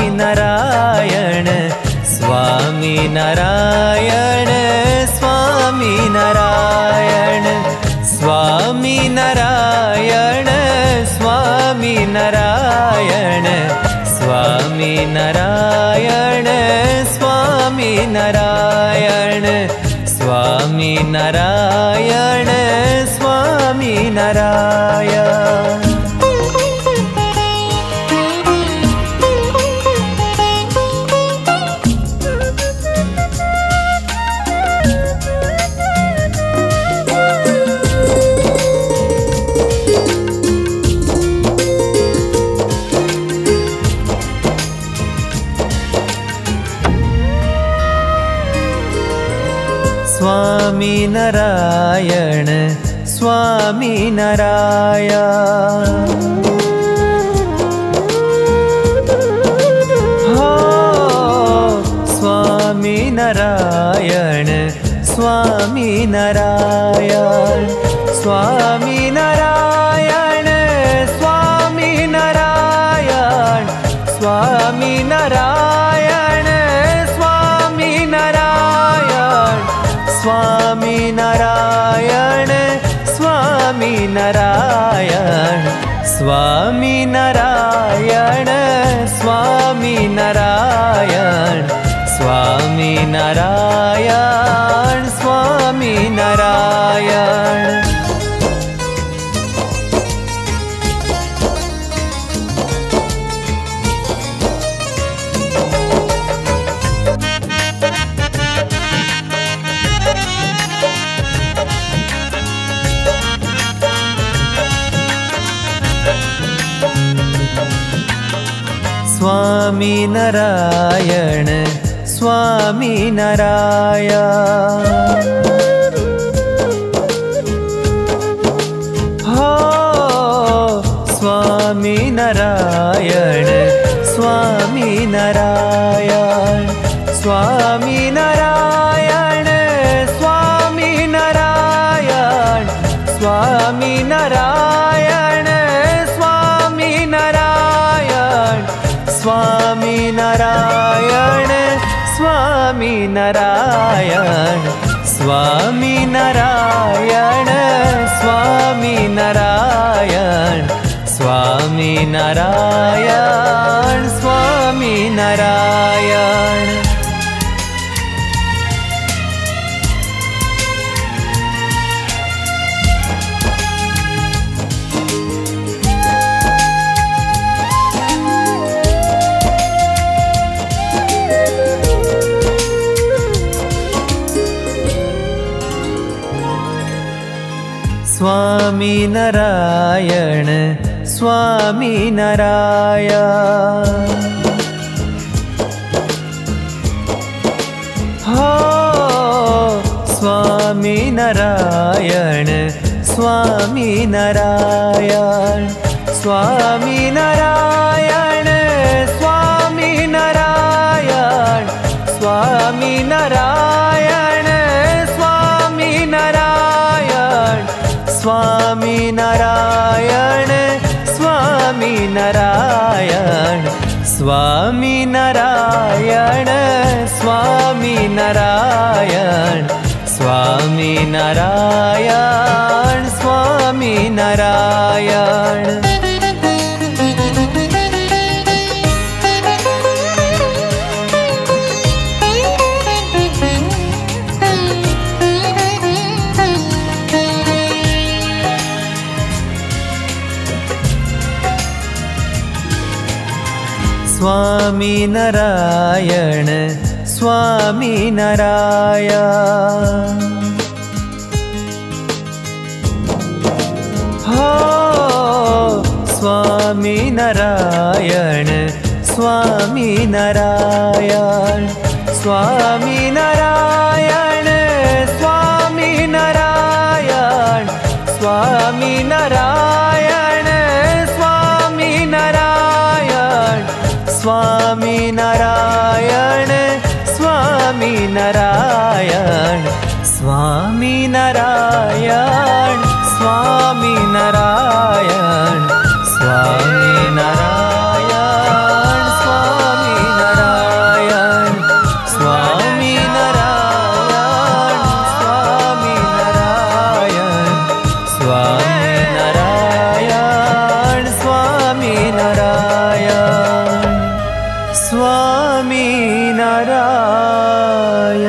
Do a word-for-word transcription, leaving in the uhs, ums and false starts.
नारायण स्वामी नारायण स्वामी नारायण स्वामी नारायण स्वामी नारायण स्वामी नारायण स्वामी नारायण स्वामी नारायण स्वामी नारायण। स्वामी नारायण स्वामी नारायण हो स्वामी नारायण स्वामी नारायण स्वामी नारायण स्वामी नारायण स्वामी नारायण स्वामी नारायण स्वामी नारायण स्वामी नारायण स्वामी नारायण स्वामी नारायण स्वामी नारायण स्वामी नारायण। स्वामी नारायण स्वामी नारायण हो स्वामी नारायण स्वामी नारायण स्वामी नारायण स्वामी नारायण स्वामी नारायण स्वामी नारायण स्वामी नारायण स्वामी नारायण स्वामी नारायण स्वामी नारायण स्वामी नारायण स्वामी नारायण। स्वामी नारायण स्वामी नारायण हो स्वामी नारायण स्वामी नारायण स्वामी नारायण स्वामी नारायण स्वामी नारायण स्वामी नारायण स्वामी नारायण स्वामी नारायण स्वामी नारायण स्वामी नारायण स्वामी नारायण स्वामी नारायण। स्वामी नारायण स्वामी नारायण हो स्वामी नारायण स्वामी नारायण स्वामी नारायण स्वामी नारायण स्वामी नारायण स्वामी नारायण स्वामी नारायण स्वामी नारायण स्वामी नारायण स्वामी नारायण स्वामी नारायण स्वामी स्वामी नारायण।